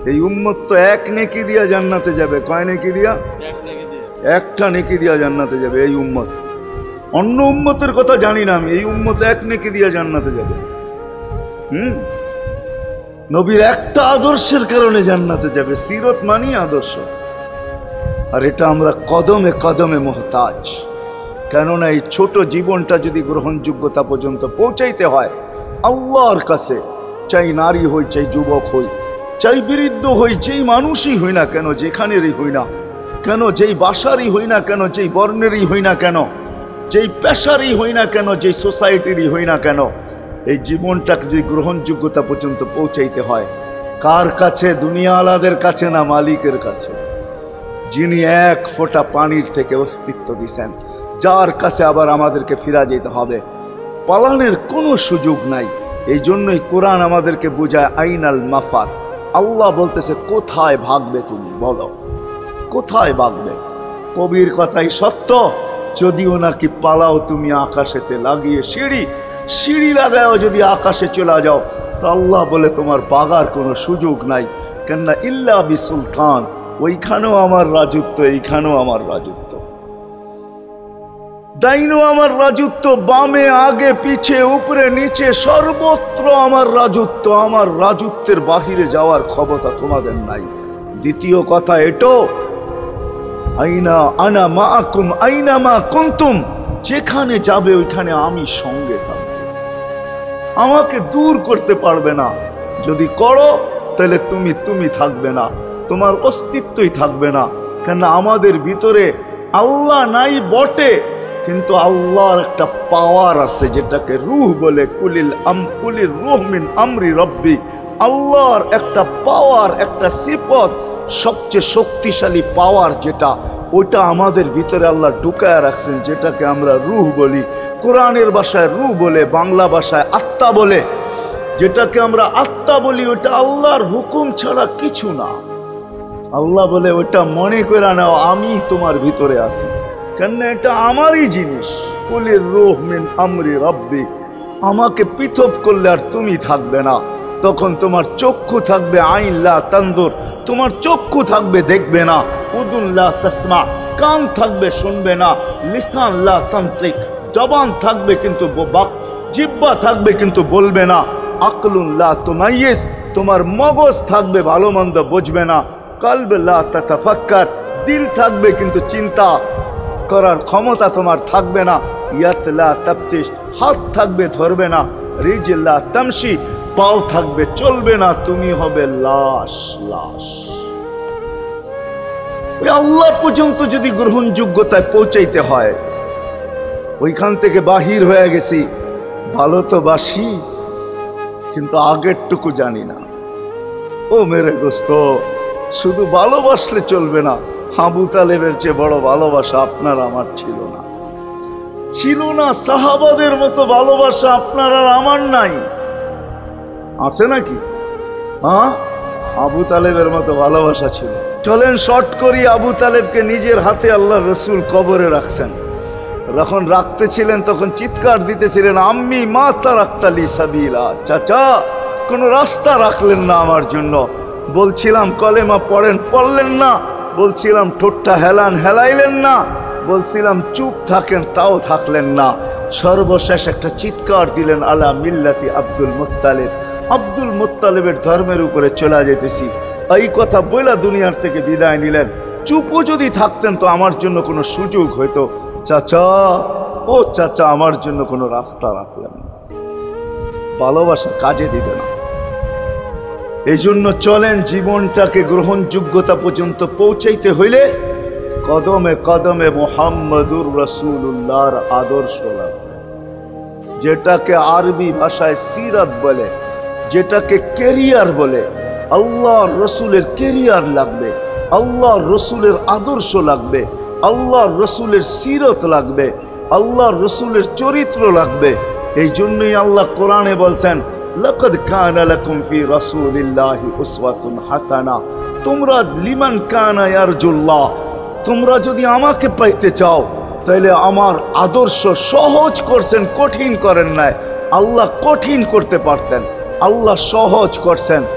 এই উম্মত তো এক নেকি দিয়া জান্নাতে যাবে। কয় নেকি দিয়া? একটা নেকি দিয়া জান্নাতে যাবে এই উম্মত। অন্য উম্মতের কথা জানি না আমি, এই উম্মত এক নেকি দিয়া জান্নাতে যাবে। নবীর একটা আদর্শের কারণে জান্নাতে যাবে। সিরত মানি আদর্শ। আর এটা আমরা কদমে কদমে মুহতাজ। কেননা এই ছোট জীবনটা যদি গ্রহণযোগ্যতা পর্যন্ত পৌঁছাইতে হয় আল্লাহর কাছে, চাই নারী হই, চাই যুবক হই, চাই বৃদ্ধ হই, যেই মানুষই হই না কেন, যেখানেরই হই না কেন, যেই বাসারই হই না কেন, যেই বর্ণেরই হই না কেন, যেই পেশারই হই না কেন, যেই সোসাইটিরই হই না কেন, এই জীবনটাকে যদি গ্রহণযোগ্যতা পর্যন্ত পৌঁছাইতে হয় কার কাছে? দুনিয়া আলাদের কাছে না, মালিকের কাছে, যিনি এক ফোঁটা পানির থেকে অস্তিত্ব দিছেন, যার কাছে আবার আমাদেরকে ফিরা যেতে হবে। পালানের কোনো সুযোগ নাই। এই জন্যই কোরআন আমাদেরকে বোঝায় আইনাল মাফার। আল্লাহ বলতেছে কোথায় ভাগবে তুমি, বলো কোথায় ভাগবে? কবির কথাই সত্য, যদিও নাকি পালাও তুমি আকাশেতে লাগিয়ে সিঁড়ি লাগাও যদি আকাশে চলে যাও, তো আল্লাহ বলে তোমার বাগার কোনো সুযোগ নাই। কেননা ইল্লা বি সুলতান, ওইখানেও আমার রাজত্ব, এইখানেও আমার রাজত্ব, ডাইনো আমার রাজত্ব, বামে আগে পিছে উপরে নিচে সর্বত্র আমার রাজত্ব। আমার রাজত্বের বাহিরে যাওয়ার ক্ষমতা তোমাদের নাই। দ্বিতীয় কথা এটো, আইনা আনা মাআকুম আইনা মা কুনতুম, যেখানে যাবে ওইখানে আমি সঙ্গে থাকব। আমাকে দূর করতে পারবে না। যদি করো তাহলে তুমি থাকবে না, তোমার অস্তিত্বই থাকবে না। কেন আমাদের ভিতরে আল্লাহ নাই বটে, কিন্তু আল্লাহর একটা পাওয়ার আছে যেটাকে রূহ বলে। কুলির রূহ মিন আমরি রব্বি। আল্লাহর একটা পাওয়ার, একটা সিফত, সবচেয়ে শক্তিশালী পাওয়ার যেটা, ওইটা আমাদের ভিতরে আল্লাহ ঢুকায় রাখছেন, যেটাকে আমরা রূহ বলি। কোরআনের ভাষায় রূহ বলে, বাংলা ভাষায় আত্মা বলে। যেটাকে আমরা আত্মা বলি ওটা আল্লাহর হুকুম ছাড়া কিছু না। আল্লাহ বলে ওটা মনে করে নাও আমি তোমার ভিতরে আছি, কেন এটা আমারই জিনিস। কুলির রূহ মিন আমরি রব্বি। আমাকে পৃথক করলে আর তুমি থাকবে না। তখন তোমার চক্ষু থাকবে আইন লা তানজুর, তোমার চক্ষু থাকবে দেখবে না। উদুন লা তাসমা, কান থাকবে শুনবে না। লিসান লা তান্তিক, জবান থাকবে কিন্তু জিহ্বা থাকবে কিন্তু বলবে না। আকলুন লা তুমাইয়িজ, তোমার মগজ থাকবে ভালো মন্দ বুঝবে না। কলব লা তাতাফাক্কার, দিল থাকবে কিন্তু চিন্তা করার ক্ষমতা তোমার থাকবে না। ইয়াত লা তাফতিশ, হাত থাকবে ধরবে না। রিজল লা তামশি, পাও থাকবে চলবে না। তুমি হবে লাশ। আল্লাহ পর্যন্ত যদি গ্রহণযোগ্যতায় পৌঁছাইতে হয়, ওইখান থেকে বাহির হয়ে গেছি। ভালো তো বাসি, কিন্তু আগেরটুকু জানি না। ও মেরে দোস্ত, শুধু ভালোবাসলে চলবে না। আবু তালেবের চেয়ে বড় ভালোবাসা আপনার আমার ছিল না। সাহাবাদের মতো ভালোবাসা আপনার আর আমার নাই। আছে নাকি? হ্যাঁ, আবু তালেবের মতো ভালোবাসা ছিল। চলেন শর্ট করি। আবু তালেবকে নিজের হাতে আল্লাহ রসুল কবরে রাখছেন। যখন রাখতেছিলেন তখন চিৎকার দিতেছিলেন, আম্মি মা তারাক্তালি সাবিলা, চাচা কোনো রাস্তা রাখলেন না আমার জন্য। বলছিলাম কলেমা পড়লেন না। বলছিলাম ঠোঁটটা হেলাইলেন না। বলছিলাম চুপ থাকেন, তাও থাকলেন না। সর্বশেষ একটা চিৎকার দিলেন, আলা মিল্লাতি আব্দুল মুত্তালিব, আব্দুল মুত্তালিবের ধর্মের উপরে চলে যেতেছি। এই কথা বইলা দুনিয়ার থেকে বিদায় নিলেন। চুপও যদি থাকতেন তো আমার জন্য কোনো সুযোগ হইতো। চাচা, ও চাচা, আমার জন্য কোনো রাস্তা রাখলেন না। ভালোবাসা কাজে দিবে না। এই জন্য চলেন, জীবনটাকে গ্রহণযোগ্যতা পর্যন্ত পৌঁছাইতে হইলে কদমে কদমে মুহাম্মদুর রাসূলুল্লাহর আদর্শ লাগবে। যেটাকে আরবি ভাষায় সিরাত বলে, যেটাকে কেরিয়ার বলে। আল্লাহর রসুলের কেরিয়ার লাগবে, আল্লাহর রসুলের আদর্শ লাগবে, আল্লাহর রসুলের সিরত লাগবে, আল্লাহর রসুলের চরিত্র লাগবে। এই জন্যই আল্লাহ কোরআনে বলছেন, লাকাদ কানা লাকুম ফি রাসূলিল্লাহি উসওয়াতুন হাসানা। তোমরা লিমান কানা ইয়ারজুল্লাহ, তোমরা যদি আমাকে পাইতে চাও তাহলে আমার আদর্শ সহজ করছেন, কঠিন করেন নাই। আল্লাহ কঠিন করতে পারতেন, আল্লাহ সহজ করছেন।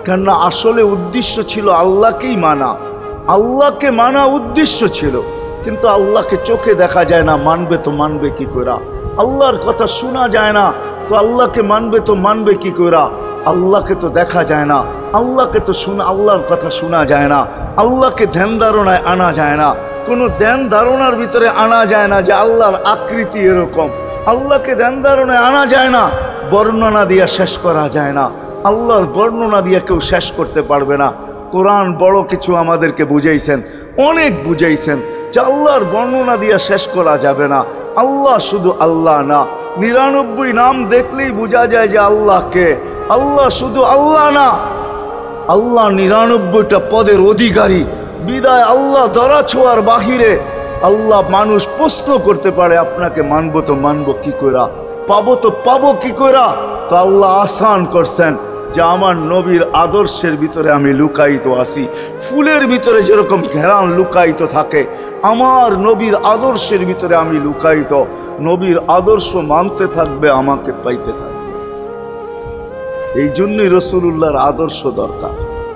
কেননা আসলে উদ্দেশ্য ছিল আল্লাহকেই মানা, আল্লাহকে মানা উদ্দেশ্য ছিল। কিন্তু আল্লাহকে চোখে দেখা যায় না, মানবে তো মানবে কি করে? আল্লাহর কথা শোনা যায় না, তো আল্লাহকে মানবে তো মানবে কি করে? আল্লাহকে তো দেখা যায় না, আল্লাহকে তো আল্লাহর কথা শোনা যায় না, আল্লাহকে ধ্যান ধারণায় আনা যায় না, কোনো ধ্যান ধারণার ভিতরে আনা যায় না যে আল্লাহর আকৃতি এরকম। আল্লাহকে ধ্যান ধারণায় আনা যায় না, বর্ণনা দিয়া শেষ করা যায় না। আল্লাহর বর্ণনা দিয়ে কেউ শেষ করতে পারবে না। কোরআন বড় কিছু আমাদেরকে বুঝাইছেন, অনেক বুঝাইছেন যে আল্লাহর বর্ণনা দিয়ে শেষ করা যাবে না। আল্লাহ শুধু আল্লাহ না, 99 নাম দেখলেই বোঝা যায় যে আল্লাহকে। আল্লাহ শুধু আল্লাহ না, আল্লাহ 99টা পদের অধিকারী। বিদায় আল্লাহ ধরা ছোঁয়ার বাহিরে আল্লাহ মানুষ প্রশ্ন করতে পারে আপনাকে মানবো তো মানবো কি কইরা, পাবো তো পাবো কি কইরা? তো আল্লাহ আসান করছেন যে আমার নবীর আদর্শের ভিতরে আমি লুকায়িত আছি। ফুলের ভিতরে যেরকম ঘেরান লুকায়িত থাকে, আমার নবীর আদর্শের ভিতরে আমি লুকায়িত। নবীর আদর্শ মানতে থাকবে, আমাকে পাইতে থাকবে। এই জন্যই রাসূলুল্লাহর আদর্শ দরকার,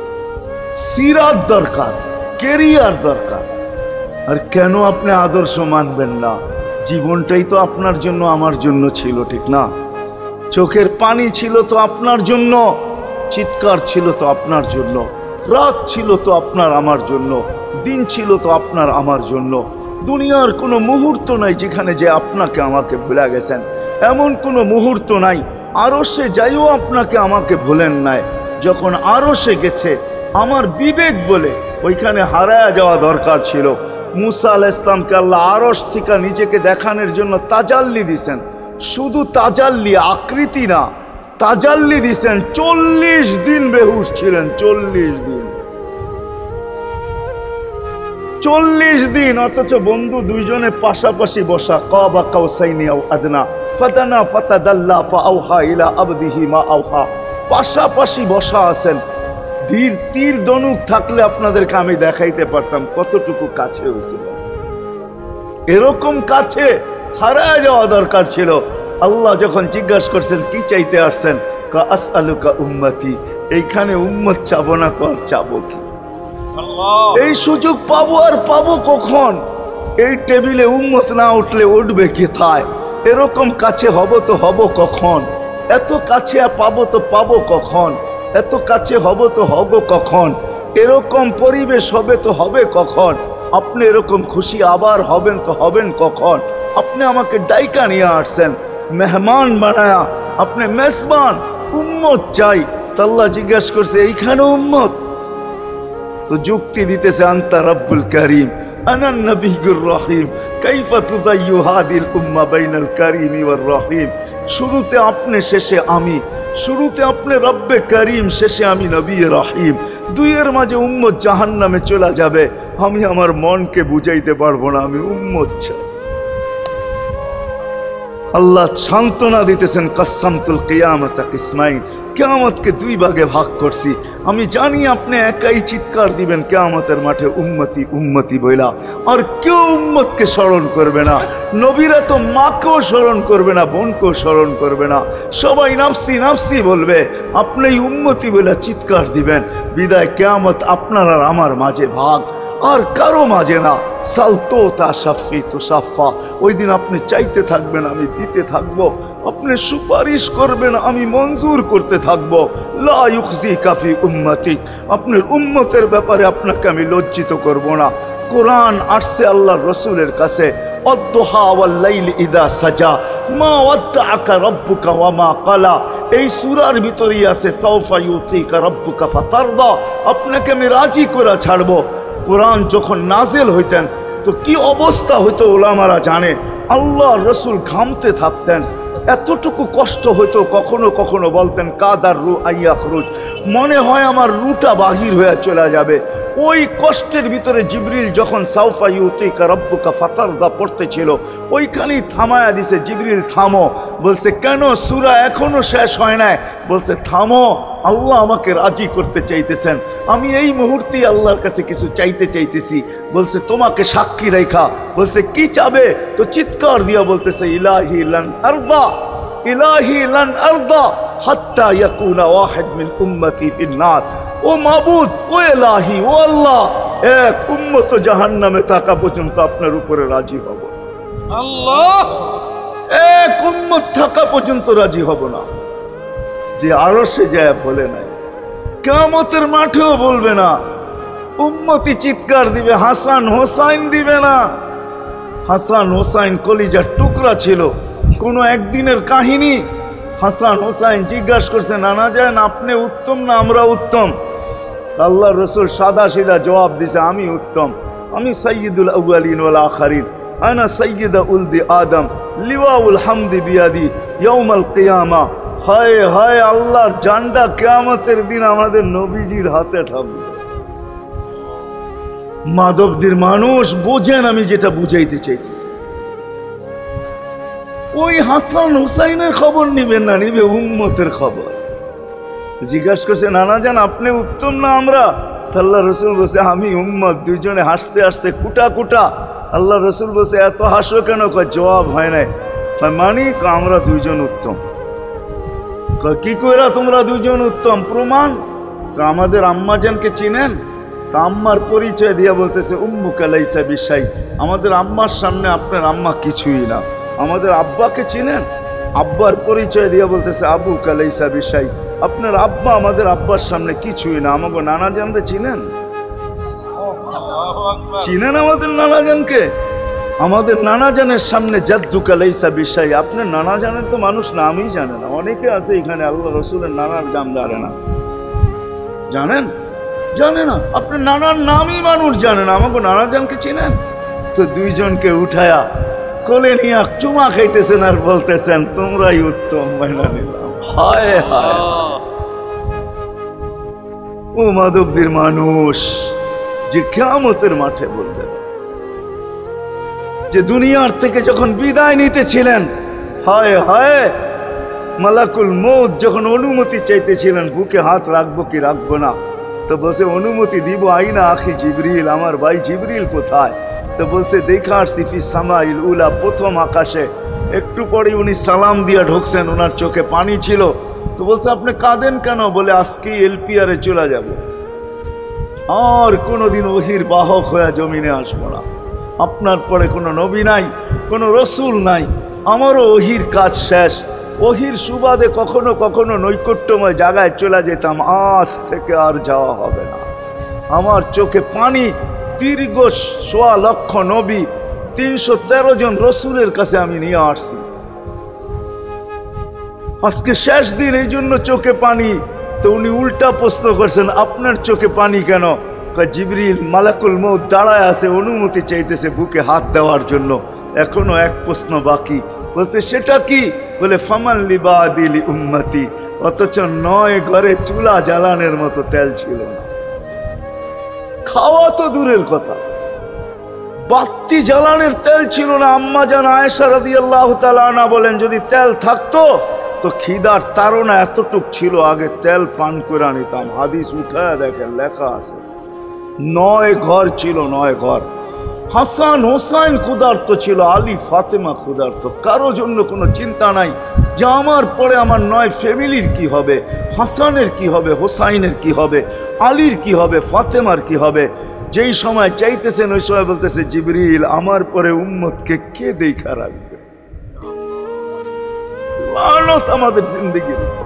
সিরাত দরকার, কেরিয়ার দরকার। আর কেন আপনি আদর্শ মানবেন না? জীবনটাই তো আপনার জন্য আমার জন্য ছিল, ঠিক না? চোখের পানি ছিল তো আপনার জন্য, চিৎকার ছিল তো আপনার জন্য, রাত ছিল তো আপনার আমার জন্য, দিন ছিল তো আপনার আমার জন্য। দুনিয়ার কোনো মুহূর্ত নাই যেখানে যে আপনাকে আমাকে ভুলে গেছেন, এমন কোনো মুহূর্ত নাই। আরশে যাইও আপনাকে আমাকে ভুলেন নাই। যখন আরশে গেছে আমার বিবেক বলে ওইখানে হারায়া যাওয়া দরকার ছিল। মুসা আলাইহিস সালামকে আল্লাহ আরশ থেকে নিজেকে দেখানোর জন্য তাজাল্লি দিছেন। শুধু তাজাল্লি, আকৃতি না, তাজাল্লি দিছেন। 40 দিন বেহুশ ছিলেন, 40 দিন, 40 দিন। অথচ বন্ধু দুইজনে পাশাপাশি বসা, কাবা কাউসাইনি আও আদনা ফাদানা ফাতাদাল্লা ফাআওহা ইলা আবদিহি মা আওহা, পাশাপাশি বসা আছেন। তীর ধনুক থাকলে আপনাদেরকে আমি দেখাইতে পারতাম কতটুকু কাছে হয়েছিল। এরকম কাছে হারায় যাওয়া দরকার ছিল। আল্লাহ যখন জিজ্ঞাসা করছেন কি চাইতে আসছেন, আসআলুকা উম্মতি, এইখানে উম্মত চাবো না তো আর চাবো কি? এই সুযোগ পাবো আর পাবো কখন? এই টেবিলে উম্মত না উঠলে উঠবে কোথায়? এরকম কাছে হব তো হব কখন? এত কাছে পাবো তো পাবো কখন? এত কাছে হব তো হব কখন? এরকম পরিবেশ হবে তো হবে কখন? আপনি এরকম খুশি আবার হবেন তো হবেন কখন? আপনি আমাকে ডাইকা নিয়ে আসছেন, মেহমান বানায়া, আপনি মেজবান, উম্মত চাই। আল্লাহ জিজ্ঞাসা করছে এইখানে উম্মত? তো যুক্তি দিতেছে আনতা রব্বুল করিম আনান নবিয়্যুর রহিম কাইফা তুদাইয়ু হাদিল উম্মাহ বাইনাল কারিমি ওয়ার রহিম। শুরুতে আপনি, শেষে আমি। শুরুতে আপনি রব্বে করিম, শেষে আমি নবী রহিম। দুইয়ের মাঝে উম্মত জাহান্নামে চলে যাবে। আমি আমার মনকে বুঝাইতে পারবো না, আমি উম্মত চাই। আল্লাহ সান্ত্বনা দিতেছেন, কাসসামতুল কিয়ামাতা কিসমাইন, কিয়ামতকে 2 ভাগে ভাগ করছি। আমি জানি আপনি একাই চিৎকার দিবেন কিয়ামতের মাঠে উম্মতি উম্মতি বইলা, আর কেউ উম্মতকে স্মরণ করবে না। নবীরা তো মাকেও স্মরণ করবে না, বোনকেও স্মরণ করবে না, সবাই নাফসি নাফসি বলবে। আপনি উম্মতি বইলা চিৎকার দিবেন। বিদায় কিয়ামত আপনার আর আমার মাঝে ভাগ, আর কারো মাঝে না। সালতো তা সাফি তো সাফা, ওই দিন আপনি চাইতে থাকবেন, আমি দিতে থাকবো। আপনি সুপারিশ করবেন, আমি মঞ্জুর করতে থাকবো। লা ইউখজিকা ফি উম্মতিক, আপনার উম্মতের ব্যাপারে আপনাকে আমি লজ্জিত করব না। কোরআন আসছে আল্লাহর রাসূলের কাছে, অদ্দুহা ওয়াল লাইলি ইদা সাজা মা ওয়াদ্দাআকা রাব্বুকা ওয়া মা ক্বালা। এই সূরার ভিতরেই আছে সাউফা ইউতিকা রাব্বুকা ফাতারদা, আপনাকে আমি রাজি করে ছাড়বো। কোরআন যখন নাজেল হইতেন তো কি অবস্থা হইতো ওলামারা জানে। আল্লাহ রসুল ঘামতে থাকতেন, এতটুকু কষ্ট হইতো। কখনো কখনো বলতেন কাদার রু আইয়া খরুজ, মনে হয় আমার রুটা বাহির হয়ে চলে যাবে। ওই কষ্টের ভিতরে জিবরিল যখন সাউফা ইউতিকা রাব্বুকা ফাতারদা পড়তেছিল, ওইখানেই থামায়া দিছে, জিবরিল থামো। বলছে কেন? সূরা এখনো শেষ হয় নাই। বলছে থামো, আল্লাহ আমাকে রাজি করতে চাইতেছেন, আমি এই মুহূর্তেই আল্লাহর কাছে কিছু চাইতে চাইতেছি। বলছে তোমাকে সাক্ষী রেখা। বলছে কি চাবে? তো চিৎকার দিয়া বলতেছে ইলাহি লান আরদা, ইলাহি লান আরদা হাত্তা ইয়াকুনা ওয়াহিদ মিন উম্মতি ফিন নার। ও মাবুদ, ও এলাহি, ও আল্লাহ, এক উম্মত জাহান্নামে থাকা পর্যন্ত আপনার উপরে রাজি হব আল্লাহ, এক উম্মত থাকা পর্যন্ত রাজি হব না। যে আরশে যায় বলে নাই, কিয়ামতের মাঠেও বলবে না। উম্মতি চিৎকার দিবে, হাসান হোসাইন দিবে না। হাসান হোসাইন কলিজার টুকরা ছিল, কোনো একদিনের কাহিনী। হাসান হোসাইন জিজ্ঞাসা করছে, নানা যান আপনি উত্তম না আমরা উত্তম? আল্লাহ রসুল সাদা সিধা জবাব দিছে, আমি উত্তম, আমি সাইয়্যিদুল আউয়ালিন ওয়াল আখিরিন, আনা সাইয়্যিদা উলদি আদম, লিওয়াউল হামদি বিয়াদি ইয়াউমাল কিয়ামা। হায় হায়, আল্লাহর জান্ডা কিয়ামতের দিন আমাদের নবীজির হাতে থাকবে। মাধবদের মানুষ বোঝেন আমি যেটা বুঝাইতে চাইতেছি। ওই হাসান হুসাইনের খবর নিবেন না, নিবে উম্মতের খবর। জিজ্ঞাসা করছে, নানা জান আপনি উত্তম না আমরা? আল্লাহ রসুল বলছে, আমি উম্মত। দুইজনে হাসতে হাসতে কুটা কুটা। আল্লাহ রসুল বলছে, এত হাসো কেন? জবাব হয় নাই। মানি আমরা দুইজন উত্তম। কি কইরা তোমরা দুইজন উত্তম? প্রমাণ। আমাদের আম্মাজানকে চিনেন? তা আম্মার পরিচয় দিয়া বলতেছে, উম্মুকা লাইসা বিশাই, আমাদের আম্মার সামনে আপনার আম্মা কিছুই না। আমাদের আব্বাকে চিনেন? আব্বার পরিচয় দিয়া বলতেছে, আবুকা লাইসা বিশাই, আপনার আব্বা আমাদের আব্বার সামনে কিছুই না। আমাকে নানা জানতে চিনেন? চিনেন আমাদের নানা জানকে? আমাদের নানা জানের সামনে জাদ্দুকা লাইসা বিশাই, আপনার নানা জানের তো মানুষ নামই জানে না। অনেকে আছে এখানে আল্লাহ রসুলের নানার নাম জানে না। জানেন? জানে না। আপনার নানার নামই মানুষ জানে না। আমাকে নানা জানকে চিনেন? তো দুইজনকে উঠায়া কোলে নিয়ে চুমা খাইতেছেন আর বলতেছেন, তোমরাই উত্তম, মাইনা নিলাম। হায় হায়, ও মাধবদের মানুষ যে কিয়ামতের মাঠে বলবেন, যে দুনিয়ার থেকে যখন বিদায় নিতেছিলেন, হায় হায়, মালাকুল মউত যখন অনুমতি চাইতেছিলেন বুকে হাত রাখবো কি রাখবো না, তো বলছে অনুমতি দিব, আইনা আখি জিবরিল, আমার ভাই জিবরিল কোথায়? তো বলছে, দেখা আসছি ফি সামাইল উলা, প্রথম আকাশে। একটু পরে উনি সালাম দিয়া ঢুকছেন, ওনার চোখে পানি ছিল। তো বলছে, আপনি কাঁদেন কেন? বলে, আজকেই এলপিআরে চলে যাব, আর কোনোদিন ওহির বাহক হয়ে জমিনে আসবো না। আপনার পরে কোনো নবী নাই, কোনো রসুল নাই, আমারও ওহির কাজ শেষ। ওহির সুবাদে কখনো কখনো নৈকট্যময় জায়গায় চলে যেতাম, আজ থেকে আর যাওয়া হবে না। আমার চোখে পানি। দীর্ঘ ১.৫ লক্ষ নবী, ৩১৩ জন রসুলের কাছে আমি নিয়ে আসছি। আজকে শেষ দিন, এই জন্য চোখে পানি। তো উনি উল্টা প্রশ্ন করছেন, আপনার চোখে পানি কেন? জিবরিল মালাকুল মউত দাঁড়ায় আছে, অনুমতি চাইতেছে বুকে হাত দেওয়ার জন্য। এখনো এক প্রশ্ন বাকি। বলছে, সেটা কি? বলে, ফামান লিবাদিলি উম্মতি। অথচ ৯ ঘরে চুলা জ্বালানোর মতো তেল ছিল না। খাওয়া তো দূরের কথা, বাতি জ্বালানোর তেল ছিল না। আম্মা জান আয়েশা রাদিয়াল্লাহু তাআলা আনহা বলেন, যদি তেল থাকতো তো খিদার তাড়না এতটুক ছিল, আগে তেল পান করে নিতাম। হাদিস উঠায় দেখেন, লেখা আছে ৯ ঘর ছিল, ৯ ঘর। হাসান হোসাইন ক্ষুধার্ত ছিল, আলী ফাতেমা ক্ষুধার্ত। কারো জন্য কোনো চিন্তা নাই যে আমার পরে আমার ৯ ফ্যামিলির কি হবে, হাসানের কি হবে, হোসাইনের কি হবে, আলীর কি হবে, ফাতেমার কি হবে। যেই সময় চাইতেছেন ওই সময় বলতেছে, জিবরিল আমার পরে উম্মতকে কে দেখা রাখবে? লানত আমাদের জিন্দেগির উপর,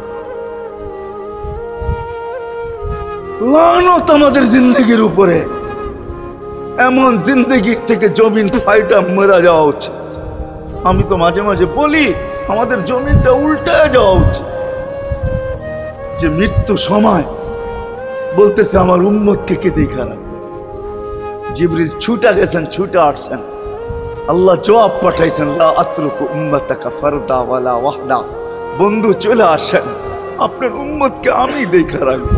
লানত আমাদের জিন্দেগির উপরে। এমন জিন্দেগির থেকে জমিন ফাইটা মরা যাওয়া উচিত। আমি তো মাঝে মাঝে বলি, আমাদের জমিনটা উল্টায় যাওয়া উচিত। যে মৃত্যু সময় বলতেছে, আমার উম্মতকে কে দেখা রাখবে? জিবরিল ছুটা গেছেন, ছুটা আসছেন। আল্লাহ জবাব পাঠাইছেন, লা আতরুকু উম্মাতাকা ফারদা ওয়ালা ওয়াহদা। বন্ধু চলে আসেন, আপনার উম্মতকে আমি দেখা রাখবো,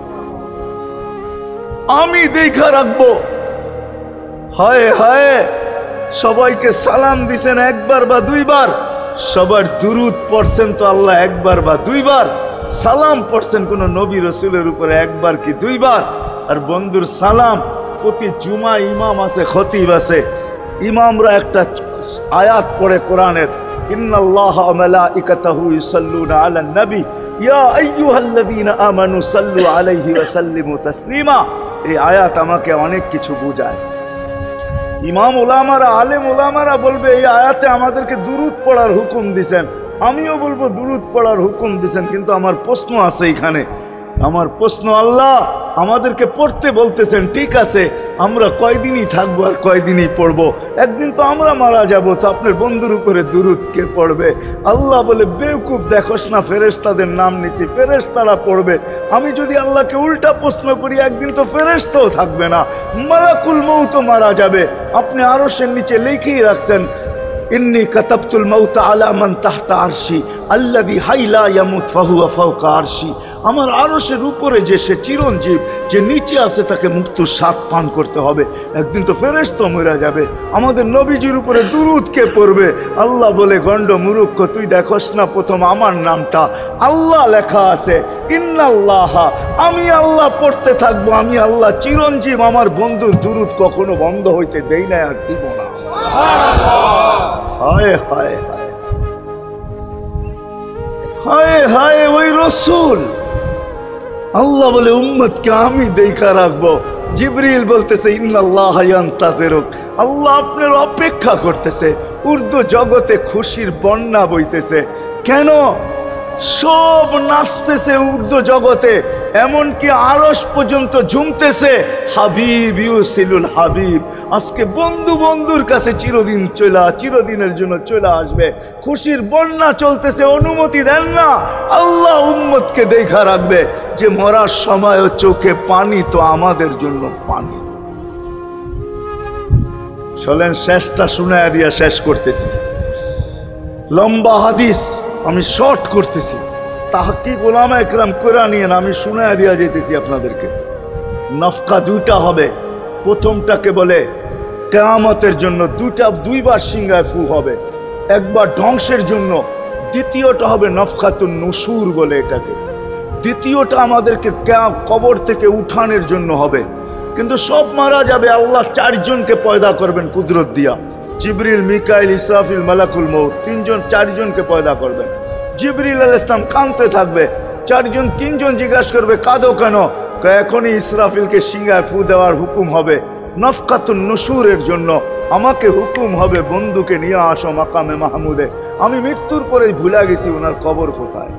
আমি দেখা রাখবো। হায় হায়, সবাইকে সালাম দিছেন একবার বা দুইবার, সবার দুরুদ পড়ছেন তো আল্লাহ একবার বা দুইবার, সালাম পড়ছেন কোন নবী রসুলের উপরে একবার কি দুইবার। আর বন্ধুর সালাম প্রতি জুমা ইমাম আছে, খতিব আছে, ইমামরা একটা আয়াত পড়ে কোরআনের, ইন্নাল্লাহা ওয়া মালাইকাতাহু ইউসাল্লুনা আলান নবী ইয়া আইয়ুহাল্লাযীনা আমানু সাল্লু আলাইহি ওয়া সাল্লিমু তাসলিমা। এই আয়াত আমাকে অনেক কিছু বোঝায়। ইমাম উলামারা, আলেম উলামারা বলবে এই আয়াতে আমাদেরকে দুরূদ পড়ার হুকুম দিবেন, আমিও বলবো দুরূদ পড়ার হুকুম দিবেন। কিন্তু আমার প্রশ্ন আছে এখানে, আমার প্রশ্ন, আল্লাহ আমাদেরকে পড়তে বলতেছেন, ঠিক আছে, আমরা কয়দিনই থাকবো আর কয়দিনই পড়বো? একদিন তো আমরা মারা যাব, তো আপনার বন্ধুর উপরে দুরূদ কে পড়বে? আল্লাহ বলে, বেওকুফ, দেখোস না ফেরেশতাদের নাম নিছি, ফেরেশতারা পড়বে। আমি যদি আল্লাহকে উল্টা প্রশ্ন করি, একদিন তো ফেরেশতাও থাকবে না, মালাকুল মউত মারা যাবে। আপনি আরশের নিচে লিখেই রাখছেন, ইন্নী কাতাবতুল মাউত আলা মান তাহতা আরশি আল্লাযী হাইলা ইয়ামুত ফাহুয়া ফাওকা আরশি। আমার আরশের উপরে যে সে চিরঞ্জীব, যে নিচে আছে, তাকে মৃত্যুর স্বাদ পান করতে হবে। একদিন তো ফেরেশতা মরে যাবে, আমাদের নবীজির উপরে দুরূদ কে পড়বে? আল্লাহ বলে, গণ্ড মূর্খ, তুই দেখোস না প্রথম আমার নামটা আল্লাহ লেখা আছে, ইন্নাল্লাহা, আমি আল্লাহ পড়তে থাকবো, আমি আল্লাহ চিরঞ্জীব, আমার বন্ধুর দুরূদ কখনো বন্ধ হইতে দেই না, আর দিব না। হায় হায় হায় হায় হায়, ওই রসুল। আল্লাহ বলে, উম্মতকে আমি দেখা রাখবো। জিবরিল বলতেছে, ইন্নাল্লাহা ইয়ান্তাযিরুক, আল্লাহ আপনার অপেক্ষা করতেছে। উর্দু জগতে খুশির বন্যা বইতেছে। কেন? সব নাচতেছে উর্দু জগতে, এমনকি আরশ পর্যন্ত ঝুমতেছে। হাবিব ইউসিলুল হাবিব, আজকে বন্ধু বন্ধুর কাছে চিরদিনের জন্য চলে আসবে। খুশির বন্যা চলতেছে, অনুমতি দেন না। আল্লাহ উম্মতকে দেখা রাখবে যে মরার সময়ও চোখে পানি, তো আমাদের জন্য পানি। চলেন শেষটা শুনায়া দিয়া শেষ করতেছি। লম্বা হাদিস, আমি শর্ট করতেছি। তাহকিক উলামা একরাম করে নিয়েন, আমি শুনায়া দিয়া যেতেছি আপনাদেরকে। নফকা দুইটা হবে। প্রথমটাকে বলে কিয়ামতের জন্য, দুইবার সিংহায় ফু হবে। একবার ধ্বংসের জন্য, দ্বিতীয়টা হবে নফকাতুন নুশুর বলে এটাকে। দ্বিতীয়টা আমাদেরকে কবর থেকে উঠানোর জন্য হবে। কিন্তু সব মারা যাবে, আল্লাহ চারজনকে পয়দা করবেন কুদরত দিয়া। জিবরিল, মিকাইল, ইসরাফিল, মালাকুল মউত, চারজনকে পয়দা করবেন। জিবরিল আলাইহিস সালাম কাঁদতে থাকবে, তিনজন জিজ্ঞাসা করবে, কাঁদো কেন? এখনই ইসরাফিলকে সিংহায় ফু দেওয়ার হুকুম হবে নফকাতুন নুশুরের জন্য। আমাকে হুকুম হবে, বন্ধুকে নিয়ে আসো মাকামে মাহমুদে। আমি মৃত্যুর পরেই ভুলে গেছি ওনার কবর কোথায়।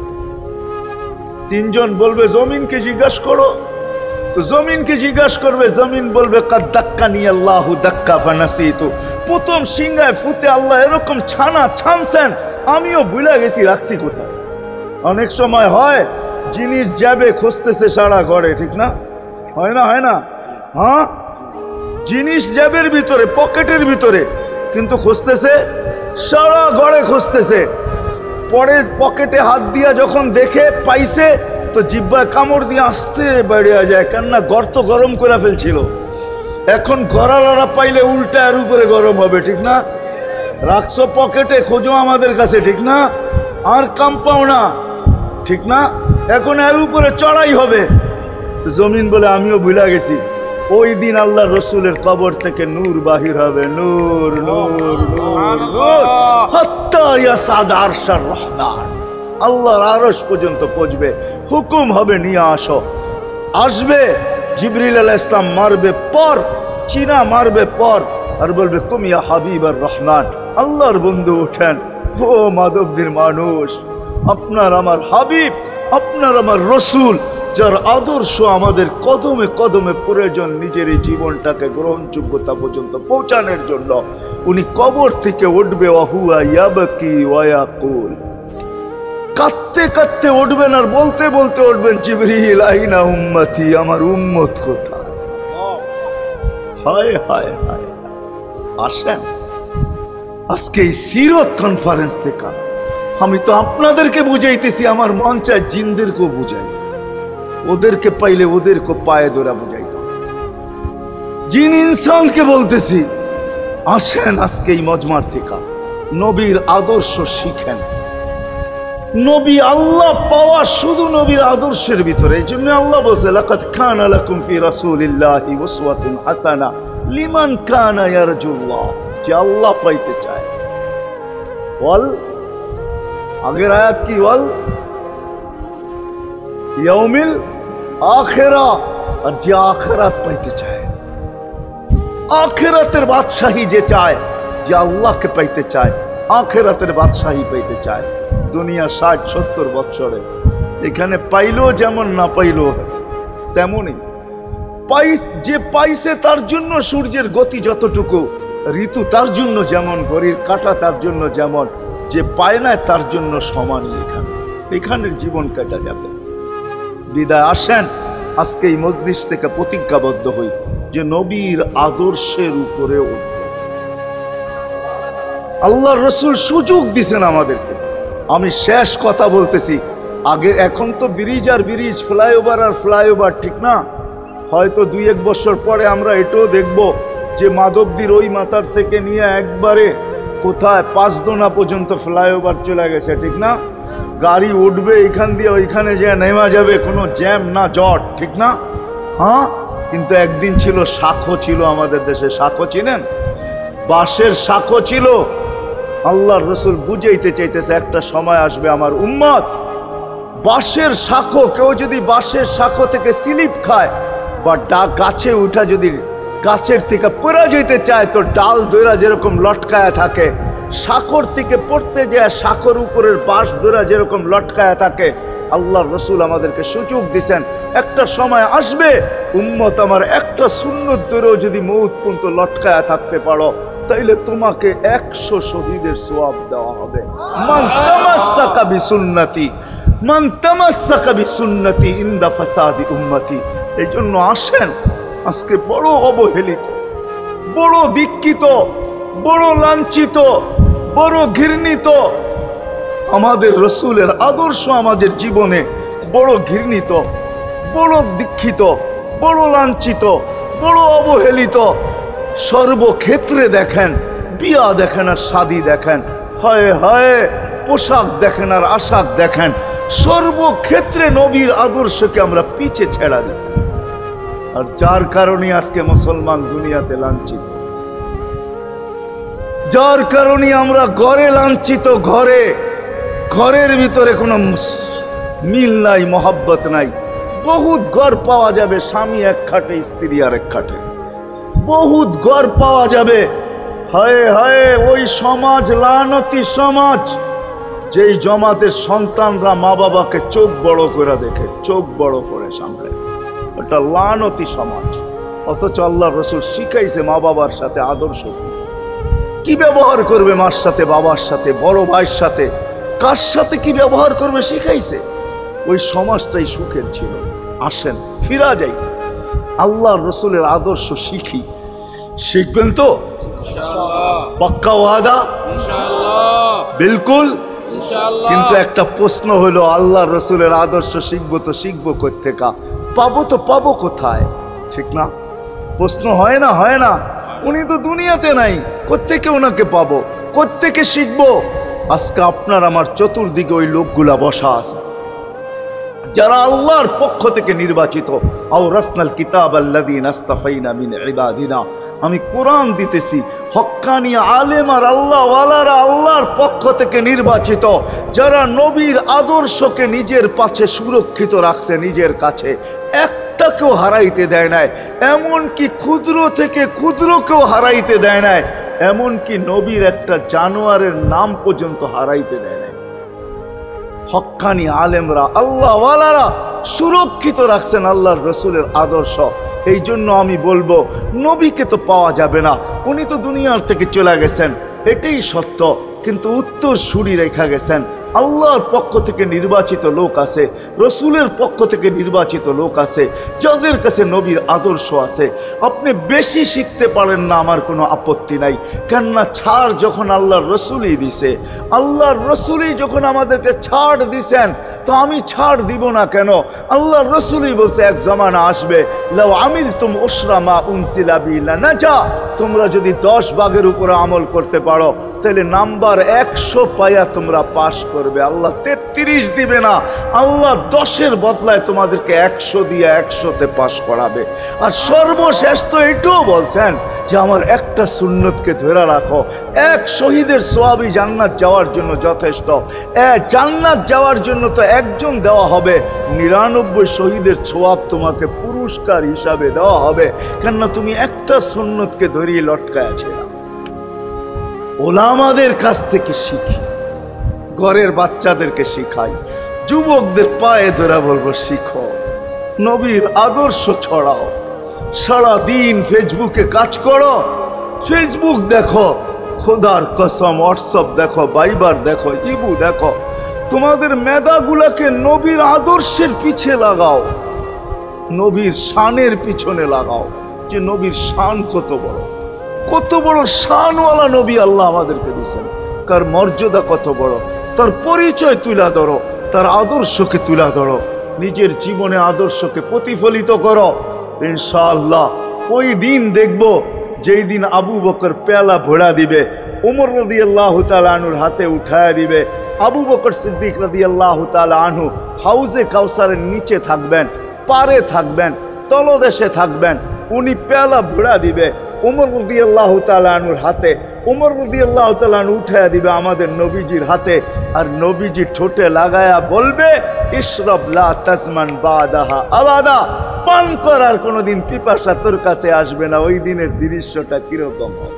তিনজন বলবে, জমিনকে জিজ্ঞাসা করো। তো জমিনকে জিজ্ঞাসা করবে, জমিন বলবে, কাদ দাক্কানি আল্লাহু দাক্কা ফানাসিতু। প্রথম সিংহায় ফুতে আল্লাহ এরকম ছানছেন, আমিও ভুলে গেছি রাখছি কোথায়। অনেক সময় হয় জিনিস যাবে খুঁজতেছে সারা ঘরে, ঠিক না? হয় না? হয় না? হ্যাঁ, জিনিস জ্যাবের ভিতরে, পকেটের ভিতরে, কিন্তু খুঁজতেছে সারা ঘরে খুঁজতেছে। পরে পকেটে হাত দিয়া যখন দেখে পাইছে, তো জিহ্বায় কামড় দিয়ে আসতে বেরিয়ে যায়, কেননা গর্ত গরম করে ফেলছিল। এখন গড়ালড়া পাইলে উল্টা এর উপরে গরম হবে, ঠিক না? রাখছো পকেটে, খোঁজো আমাদের কাছে, ঠিক না? আর কাম পাও না, ঠিক না? এখন এর উপরে চড়াই হবে। তো জমিন বলে, আমিও ভুলে গেছি। ওই দিন আল্লাহ রসুলের কবর থেকে নূর বাহির হবে, নূর নূর নূর নূর, হাত্তা ইয়াসাদ আরশার রহমান, আল্লাহর আরশ পর্যন্ত পৌঁছবে। হুকুম হবে, নিয়ে আসো। আসবে, জিবরিল আলাইহিস সালাম মারবে পর, চিনা মারবে পর, আর বলবে, কুম ইয়া হাবিবার রহমান, আল্লাহর বন্ধু ওঠেন। ও মাধবদের মানুষ, আপনার আমার হাবিব, আপনার আমার রসুল, যার আদর্শ আমাদের কদমে কদমে প্রয়োজন নিজের এই জীবনটাকে গ্রহণযোগ্যতা পর্যন্ত পৌঁছানোর জন্য, উনি কবর থেকে উঠবে। ওয়াহুয়া ইয়াবকি ওয়া ইয়াকুল, কাঁদতে কাঁদতে উঠবেন আর বলতে বলতে উঠবেন, জিবরিল আইনা উম্মতি, আমার উম্মত কোথায়? হায় হায় হায়। আসেন আজকে এই সিরত কনফারেন্স থেকে আমি তো আপনাদেরকে বুঝাইতেছি, আমার মন চায় জিনদেরকেও বুঝাই, ওদেরকে পাইলে ওদেরকে পায়ে ধরা বুঝাইতাম। জিন ইনসানকে বলতেছি, আসেন আজকে এই মজমার থেকে নবীর আদর্শ শিখেন। নবী আল্লাহ পাওয়া শুধু নবীর আদর্শের ভিতরে। এই জন্য আল্লাহ বলছে, লাকাদ কানা লাকুম ফি রাসূলিল্লাহি উসওয়াতুন হাসানাহ লিমান কানা ইয়ারজুল্লাহ, যে আল্লাহ পাইতে চায়। ওয়াল আগের আয়াত কি? ওয়াল ইয়াউমিল আখিরা। আর যে আখিরাত পাইতে চায়, আখিরাতের বাদশাহী যে চায়, যে আল্লাহকে পাইতে চায়, আখিরাতের বাদশাহী পাইতে চায়, দুনিয়া 60-70 বছরে এখানে পাইলো যেমন, না পাইলো তেমনই। যে পাইছে তার জন্য সূর্যের গতি যতটুকু, ঋতু তার জন্য যেমন, ঘড়ির কাঁটা তার জন্য যেমন, যে পায় না তার জন্য সমানই। এখানের জীবন কাটা যাবে। বিদায় আসেন আজকে এই মজলিস থেকে প্রতিজ্ঞাবদ্ধ হই যে নবীর আদর্শের উপরে উঠব। আল্লাহর রাসূল সুযোগ দিছেন আমাদেরকে। আমি শেষ কথা বলতেছি, আগে এখন তো ব্রিজ আর ব্রিজ, ফ্লাইওভার আর ফ্লাইওভার, ঠিক না? হয়তো 2-1 বছর পরে আমরা এটাও দেখব যে মাধবদীর ওই মাথার থেকে নিয়ে একবারে কোথায় পাঁচদোনা পর্যন্ত ফ্লাইওভার চলে গেছে, ঠিক না? গাড়ি উঠবে এখান দিয়ে ওইখানে যে নেমা যাবে, কোনো জ্যাম না জট, ঠিক না? হ্যাঁ, কিন্তু একদিন ছিল শাখো, ছিল আমাদের দেশে শাখো, চিনেন? বাঁশের শাখো ছিল। আল্লাহর রাসূল বুঝাইতে চাইতেছে একটা সময় আসবে আমার উম্মত বাঁশের শাখো, কেউ যদি বাঁশের শাখো থেকে স্লিপ খায় বা গাছে উঠা যদি গাছের থেকে পড়ে যেতে চায়, তো ডাল দইরা যেরকম লটকায়া থাকে, শাখর থেকে পড়তে যায় শাখর উপরের বাঁশ দইরা যেরকম লটকায়া থাকে। আল্লাহর রাসূল আমাদেরকে সুযোগ দিছেন, একটা সময় আসবে উম্মত আমার একটা সুন্নত ধরেও যদি মউত পর্যন্ত লটকায়া থাকতে পারো, তাইলে তোমাকে 100 শহীদের সওয়াব দেওয়া হবে। মান তামাসসাকা বিসুন্নতি, মান তামাসসাকা বিসুন্নতি ইনদা ফাসাদি উম্মতি। এই জন্য আসেন, আজকে বড় অবহেলিত, বড় দীক্ষিত, বড় লাঞ্ছিত, বড় ঘৃণিত আমাদের রাসূলের আদর্শ আমাদের জীবনে, বড় ঘৃণিত, বড় দীক্ষিত, বড় লাঞ্ছিত, বড় অবহেলিত। সর্বক্ষেত্রে দেখেন, বিয়া দেখেন আর শাদী দেখেন, হায় হায় পোশাক দেখেন আর আশাক দেখেন, সর্বক্ষেত্রে নবীর আদর্শকে আমরা পিছে ছেড়া দিছি। আর যার কারণে আজকে মুসলমান দুনিয়াতে লাঞ্ছিত, যার কারণে আমরা ঘরে লাঞ্ছিত, ঘরের ভিতরে কোনো মিল নাই, মহব্বত নাই। বহুত ঘর পাওয়া যাবে স্বামী এক খাটে, স্ত্রী আর এক খাটে, বহুত ঘর পাওয়া যাবে। হায় হায় ওই সমাজ লানতি সমাজ, যেই জমাতের সন্তানরা মা বাবাকে চোখ বড় করে দেখে, চোখ বড় করে সামলে, ওটা লানতি সমাজ। অথচ আল্লাহর রাসূল শিখাইছে মা বাবার সাথে আদর্শ কি ব্যবহার করবে, মার সাথে, বাবার সাথে, বড় ভাইয়ের সাথে, কার সাথে কি ব্যবহার করবে শিখাইছে। ওই সমাজটাই সুখের ছিল। আসেন ফিরা যাই, আল্লাহর রাসূলের আদর্শ শিখি। শিখবেন তো পাক্কা ওয়াদা? বিলকুল। কিন্তু একটা প্রশ্ন হলো, আল্লাহর রাসূলের আদর্শ শিখবো তো শিখবো কোত্থেকা, পাবো তো পাবো কোথায়, ঠিক না? প্রশ্ন হয় না? হয় না। উনি তো দুনিয়াতে নাই, কোত্থেকে ওনাকে পাবো, কোত্থেকে শিখবো? আজকে আপনার আমার চতুর্দিকে ওই লোকগুলা বসা আছে যারা আল্লাহর পক্ষ থেকে নির্বাচিত। আওরাসনাল কিতাব আল্লাযীনা ইসতাফাইনা মিন ইবাদিনা। আমি কোরআন দিতেছি, হক্কানি আলেম আর আল্লাহওয়ালারা আল্লাহর পক্ষ থেকে নির্বাচিত, যারা নবীর আদর্শকে নিজের পাশে সুরক্ষিত রাখছে, নিজের কাছে একটাকেও হারাইতে দেয় নাই, এমনকি ক্ষুদ্র থেকে ক্ষুদ্রকেও হারাইতে দেয় নাই, এমনকি নবীর একটা জানোয়ারের নাম পর্যন্ত হারাইতে দেয় নাই। হক্কানি আলেমরা আল্লাহওয়ালারা সুরক্ষিত রাখছেন আল্লাহর রাসূলের আদর্শ। এই জন্য আমি বলবো, নবীকে তো পাওয়া যাবে না, উনি তো দুনিয়ার থেকে চলে গেছেন, এটাই সত্য, কিন্তু উত্তর সুরি রেখা গেছেন। আল্লাহর পক্ষ থেকে নির্বাচিত লোক আছে, রসুলের পক্ষ থেকে নির্বাচিত লোক আছে, যাদের কাছে নবীর আদর্শ আছে। আপনি বেশি শিখতে পারেন না, আমার কোনো আপত্তি নাই, কেননা ছাড় যখন আল্লাহর রসুলই দিছে, আল্লাহর রসুলই যখন আমাদেরকে ছাড় দিছেন, তো আমি ছাড় দিব না কেন? আল্লাহর রসুলই বলছে, এক জামানা আসবে, লাউ আমিলতুম উশরা মা উনসিলা বি লানাজা, তোমরা যদি 10 ভাগের উপরে আমল করতে পারো তাহলে নাম্বার 100 পাইয়া তোমরা পাশ করবে। আল্লাহ 33 দিবে না, আল্লাহ 10-এর বদলায় তোমাদেরকে 100 দিয়ে 100-তে পাশ করাবে। আর সর্বশেষ তো এটাও বলছেন যে আমার একটা সুন্নতকে ধরে রাখো, এক শহীদের সওয়াবই জান্নাত যাওয়ার জন্য যথেষ্ট। জান্নাত যাওয়ার জন্য তো একজন দেওয়া হবে, 99 শহীদের সওয়াব তোমাকে পুরস্কার হিসাবে দেওয়া হবে, কেননা তুমি একটা সুন্নতকে ধরিয়ে লটকায় আছে। ওলামাদের কাছ থেকে শিখি, ঘরের বাচ্চাদেরকে শিখাই, যুবকদের পায়ে ধরে বলবো শিখো, নবীর আদর্শ ছড়াও। সারাদিন ফেসবুকে কাজ করো, ফেসবুক দেখো, খোদার কসম হোয়াটসঅ্যাপ দেখো, ভাইবার দেখো, ইবু দেখো, তোমাদের মেধাগুলাকে নবীর আদর্শের পিছে লাগাও, নবীর শানের পিছনে লাগাও, যে নবীর শান কত বড়, কত বড় শানওয়ালা নবী আল্লাহ আমাদেরকে দিয়েছেন, কার মর্যাদা কত বড়, তার পরিচয় তুলে ধরো, তার আদর্শকে তুলে ধরো, নিজের জীবনে আদর্শকে প্রতিফলিত করো। ইনশাআল্লাহ ওই দিন দেখবো যেই দিন আবু বকর পেয়ালা ভোড়া দিবে, উমর রাদিয়াল্লাহু তাআলা আনহুর হাতে উঠায়া দিবে, আবু বকর সিদ্দিক রাদিয়াল্লাহু তাআলা আনহু হাউজে কাউসারের নিচে থাকবেন, পারে থাকবেন, তলদেশে থাকবেন, উনি পেয়ালা ভোড়া দিবে উমর রাদিয়াল্লাহু তাআলা আনহুর হাতে, উমর রাদিয়াল্লাহু তাআলা আনহু উঠায়া দিবে আমাদের নবীজির হাতে, আর নবীজি ঠোঁটে লাগায়া বলবে ইশরাব লা তাজমান বাদাহা আবাদা, পান করার কোনোদিন পিপাসা তোর কাছে আসবে না। ওই দিনের দৃশ্যটা কিরকম হবে?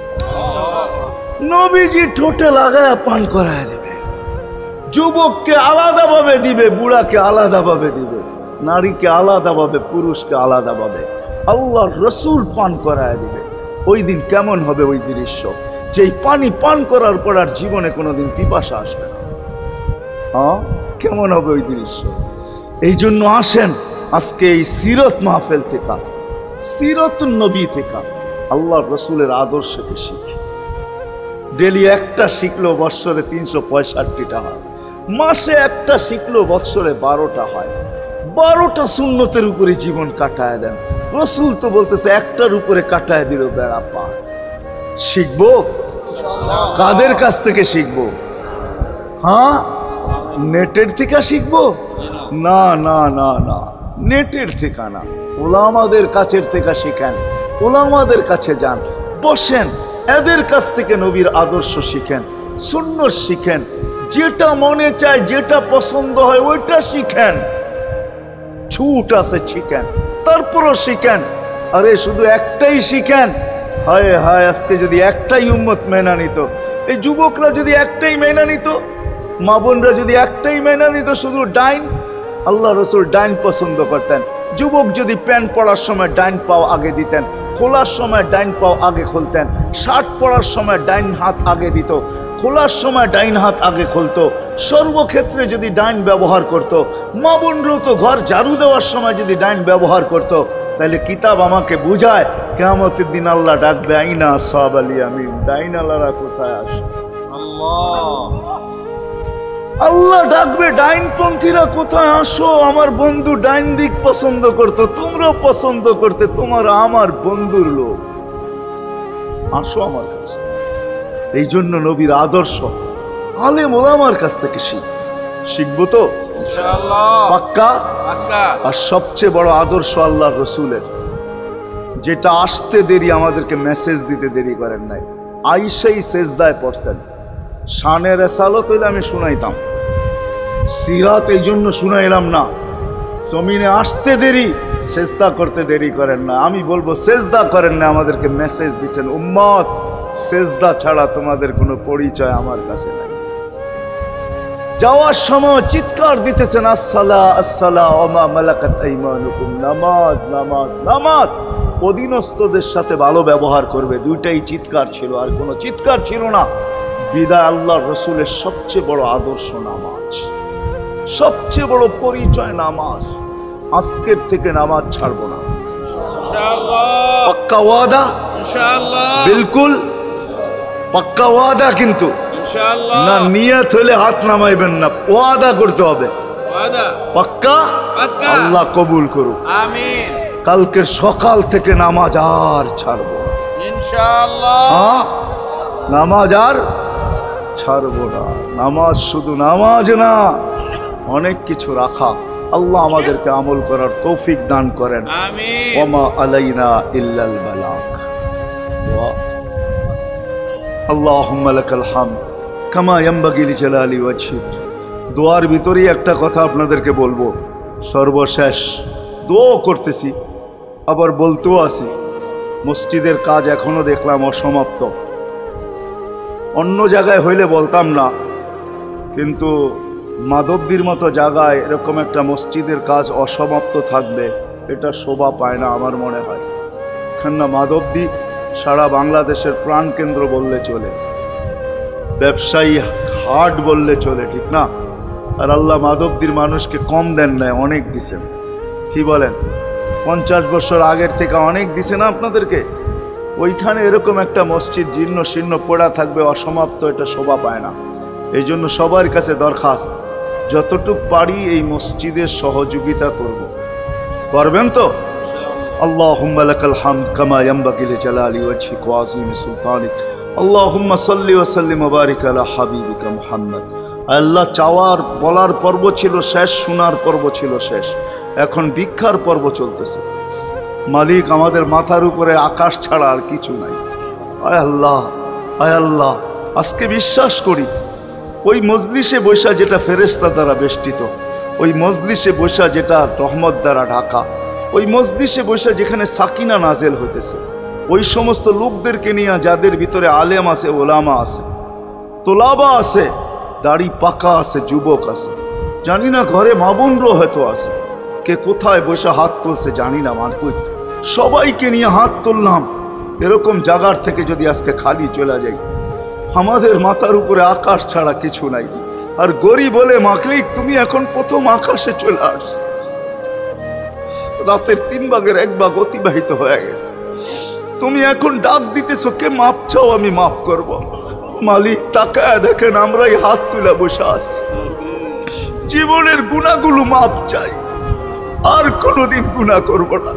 নবীজি ঠোঁটে লাগায়া পান করায় দিবে, যুবককে আলাদাভাবে দিবে, বুড়াকে আলাদাভাবে দিবে, নারীকে আলাদাভাবে, পুরুষকে আলাদাভাবে, আল্লাহর রসুল পান করায় দিবে। ওই দিন কেমন হবে ওই দৃশ্য, যেই পানি পান করার পর আর জীবনে কোনোদিন পিপাসা আসবে না। হ্যাঁ, কেমন হবে ওই দৃশ্য? এই জন্য আসেন আজকে এই সিরত মাহফিল থেকে, সিরতুন নবী থেকে আল্লাহর রসুলের আদর্শকে শিখি। ডেলি একটা শিখলেও বৎসরে 365টা হয়, মাসে একটা শিখলেও বৎসরে 12টা হয়। 12টা সুন্নতের উপরে জীবন কাটায় দেন। রসুল তো বলতেছে একটার উপরে কাটায় দিল বেড়া পার। শিখবো কাদের কাছ থেকে শিখবো? হ্যাঁ, নেটের থেকে শিখবো? না না না না, নেটের থেকে না, ওলামাদের কাছের থেকে শিখেন, ওলামাদের কাছে যান, বসেন, এদের কাছ থেকে নবীর আদর্শ শিখেন, সুন্নত শিখেন, যেটা মনে চায়, যেটা পছন্দ হয় ওইটা শিখেন। ছুট আছে শিখেন, তারপরও শিখেন। আরে শুধু একটাই শিখেন, হায় হায় আজকে যদি একটাই উম্মত মেনা নিত, এই যুবকরা যদি একটাই মেনা নিত, মা বোনরা যদি একটাই মেনা নিত, শুধু ডাইন, আল্লাহ রসুল ডাইন পছন্দ করতেন। যুবক যদি প্যান্ট পরার সময় ডাইন পাও আগে দিতেন, খোলার সময় ডাইন পাও আগে খুলতেন, শার্ট পরার সময় ডাইন হাত আগে দিত, খোলার সময় ডাইন হাত আগে খুলতো, সর্বক্ষেত্রে যদি ডাইন ব্যবহার করত। মা বোনরাও তো ঘর ঝাড়ু দেওয়ার সময় যদি ডাইন ব্যবহার করত, তাহলে কিতাব আমাকে বুঝায় কিয়ামতের দিন আল্লাহ ডাকবে আইনা আসহাব আল ইয়ামিন, ডাইন আল্লাহরা কোথায় আসে? আল্লাহ ডাকবে ডাইনপন্থীরা কোথায় আসো? আমার বন্ধু ডাইন দিক পছন্দ করতো, তোমরাও পছন্দ করতে, তোমার আমার বন্ধুর লোক, আসো আমার কাছে। এই জন্য নবীর আদর্শ আলেম ওলামার কাছ থেকে শিখবো তো পাক্কা। আর সবচেয়ে বড় আদর্শ আল্লাহ রসুলের, যেটা আসতে দেরি, আমাদেরকে মেসেজ দিতে দেরি করেন নাই। আইসাই সেজদায় পড়ছেন, শানের এসালত হইলে আমি শুনাইতাম, সিরাত এই জন্য শুনাইলাম না। জমিনে আসতে দেরি, সেজদা করতে দেরি করেন না। আমি বলবো সেজদা করেন না, আমাদেরকে মেসেজ দিছেন উম্মত, সেজদা ছাড়া তোমাদের কোনো পরিচয় আমার কাছে নাই। যাওয়ার সময় চিৎকার দিতেছেন আসসালা আসসালা ওমা মালাকাত আইমানুকুম, নামাজ নামাজ নামাজ, অধীনস্থদের সাথে ভালো ব্যবহার করবে, দুইটাই চিৎকার ছিল, আর কোনো চিৎকার ছিল না। বিদায় আল্লাহ রসুলের সবচেয়ে বড় আদর্শ নামাজ, সবচেয়ে বড় পরিচয় নামাজ। আজকের থেকে নামাজ ছাড়বো না, পাক্কা ওয়াদা, বিলকুল পাক্কা ওয়াদা। কিন্তু না নিয়ত হলে হাত নামাইবেন না, ওয়াদা করতে হবে পাক্কা। আল্লাহ কবুল করুক, আমিন। কালকের সকাল থেকে নামাজ আর ছাড়বো না ইনশাআল্লাহ। নামাজ আর ছাড়বো না। নামাজ শুধু নামাজ না, অনেক কিছু রাখা। আল্লাহ আমাদেরকে আমল করার তৌফিক দান করেন। আমিন। ওয়ামা আলাইনা ইল্লাল বালাগ। আল্লাহুম্মা লাকাল হামদ কামা ইয়ানবাগি লিজালালি ওয়াজহিক। দোয়ার ভিতরেই একটা কথা আপনাদেরকে বলবো, সর্বশেষ দোয়া করতেছি, আবার বলতেও আছি, মসজিদের কাজ এখনো দেখলাম অসমাপ্ত। অন্য জায়গায় হইলে বলতাম না, কিন্তু মাধবদীর মতো জায়গায় এরকম একটা মসজিদের কাজ অসমাপ্ত থাকবে, এটা শোভা পায় না আমার মনে হয়। কেননা মাধবদী সারা বাংলাদেশের প্রাণকেন্দ্র বললে চলে, ব্যবসায়ী হাট বললে চলে, ঠিক না? আর আল্লাহ মাধবদীর মানুষকে কম দেন নাই, অনেক দিছেন। কি বলেন? 50 বছর আগের থেকে অনেক দিছে না আপনাদেরকে? ওইখানে এরকম একটা মসজিদ জীর্ণ শীর্ণ পড়া থাকবে অসমাপ্ত, এটা শোভা পায় না। এই জন্য সবার কাছে দরখাস্ত, যতটুক পারি এই মসজিদের সহযোগিতা করব। করবেন তো? আল্লাহুম্মা লাকাল হামদ কামা ইয়ানবাগি লিজালালি ওয়াজহিক ওয়া আযীমি সুলতানিক। আল্লাহুম্মা সাল্লি ওয়া সাল্লিম ওয়া বারিক আলা হাবিবিকা মুহাম্মদ। আল্লাহ, চাওয়ার বলার পর্ব ছিল শেষ, শোনার পর্ব ছিল শেষ, এখন ভিক্ষার পর্ব চলতেছে। মালিক, আমাদের মাথার উপরে আকাশ ছাড়া আর কিছু নাই। আয় আল্লাহ, আয় আল্লাহ, আজকে বিশ্বাস করি ওই মজলিসে বৈশা যেটা ফেরেশতা দ্বারা বেষ্টিত, ওই মজলিসে বৈশা যেটা রহমত দ্বারা ঢাকা, ওই মজলিসে বৈশা যেখানে সাকিনা নাজেল হইতেছে, ওই সমস্ত লোকদেরকে নিয়ে যাদের ভিতরে আলেম আছে, ওলামা আছে, তোলাবা আছে, দাড়ি পাকা আছে, যুবক আছে, জানি না ঘরে মা বোনরও হয়তো আছে, কে কোথায় বসে হাত তুলছে জানি না। মানকুই সবাইকে নিয়ে হাত তুললাম। এরকম জায়গার থেকে যদি আজকে খালি চলে যাই, আমাদের মাথার উপরে আকাশ ছাড়া কিছু নাই। আর গরিব বলে, মালিক তুমি এখন প্রথম আকাশে চলে আসছো, রাতের 3 ভাগের 1 ভাগ অতিবাহিত হয়ে গেছে, তুমি এখন ডাক দিতেছো, কে মাপ চাও আমি মাফ করব। মালিক তাকায় দেখেন আমরাই হাত তুলে বসে আছি, জীবনের গুনাহগুলো মাপ চাই, আর কোনোদিন গুনাহ করব না।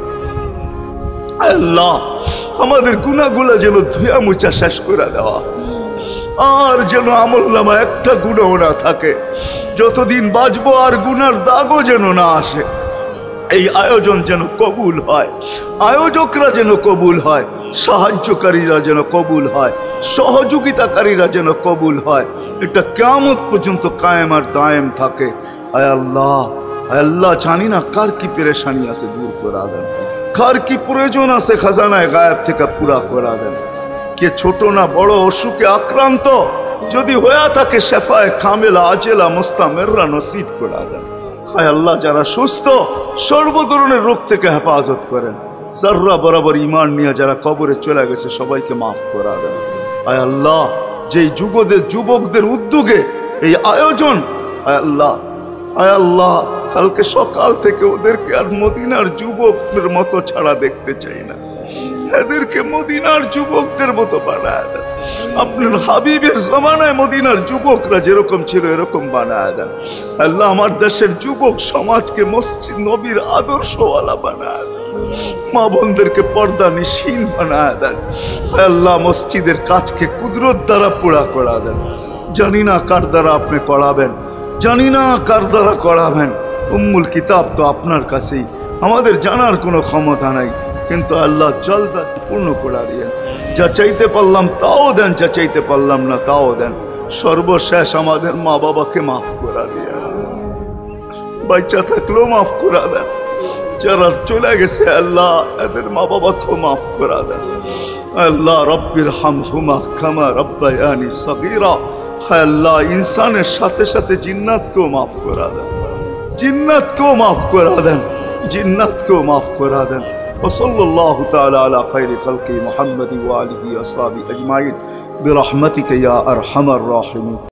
আল্লাহ, আমাদের গুনাহগুলো যেন ধুয়া মুছা শেষ করে দেওয়া, আর যেন আমলনামা একটা গুনাহ না থাকে, যতদিন বাঁচবো আর গুনার দাগও যেন না আসে। এই আয়োজন যেন কবুল হয়, আয়োজকরা যেন কবুল হয়, সাহায্যকারীরা যেন কবুল হয়, সহযোগিতাকারীরা যেন কবুল হয়, এটা কিয়ামত পর্যন্ত কায়েম আর দায়েম থাকে। আয় আল্লাহ, আয় আল্লাহ, জানি না কার কি পেরেশানি আছে, দূর করে দেন, কার কি প্রয়োজন আছে খাজানায় গায়েব থেকে পুরা করে দেন। কে ছোট না বড় অসুখে আক্রান্ত যদি হয়ে থাকে, শেফায়ে কামেলা আজেলা মুস্তামেররা নসিব করে দেন। হায় আল্লাহ, যারা সুস্থ সর্ব ধরনের রোগ থেকে হেফাজত করেন। জাররা বরাবর ঈমান নিয়ে যারা কবরে চলে গেছে, সবাইকে মাফ করে দেন। আয় আল্লাহ, যেই যুবকদের উদ্যোগে এই আয়োজন, আয় আল্লাহ, আয় আল্লাহ, কালকে সকাল থেকে ওদেরকে আর মদিনার যুবকদের মতো ছাড়া দেখতে চাই না, এদেরকে মদিনার যুবকদের মতো বানায় দেন। আপনার হাবিবের জমানায় মদিনার যুবকরা যেরকম ছিল এরকম বানায় দেন। আল্লাহ, আমার দেশের যুবক সমাজকে মসজিদ নবীর আদর্শওয়ালা বানায় দেন, মা বোনদেরকে পর্দা নিশীন বানায় দেন। আল্লাহ, মসজিদের কাজকে কুদরত দ্বারা পুরা করা দেন। জানি না কার দ্বারা আপনি করাবেন, জানি না কার দ্বারা করাবেন। উম্মুল কিতাব তো আপনার কাছেই, আমাদের জানার কোনো ক্ষমতা নাই, কিন্তু আল্লাহ জলদা পূর্ণ করে দিয়েন। যা চাইতে পারলাম তাও দেন, যা চাইতে পারলাম না তাও দেন। সর্বশেষ আমাদের মা বাবাকে মাফ করে দিয়ে, বাচ্চা থাকলেও মাফ করে দেন, যারা চলে গেছে আল্লাহ এদের মা বাবাকেও মাফ করে দেন। আল্লাহ, রব্বির হামহুমা কামা রব্বায়ানি সগীরা। হায় আল্লাহ, ইনসানের সাথে সাথে জিন্নাতকেও মাফ করে দেন, জিন্নাতকেও মাফ করে দেন, জিন্নাতকেও মাফ করে দেন। وصلى الله تعالى على خير خلقه محمد وآله وصحبه أجمعين برحمتك يا أرحم الراحمين.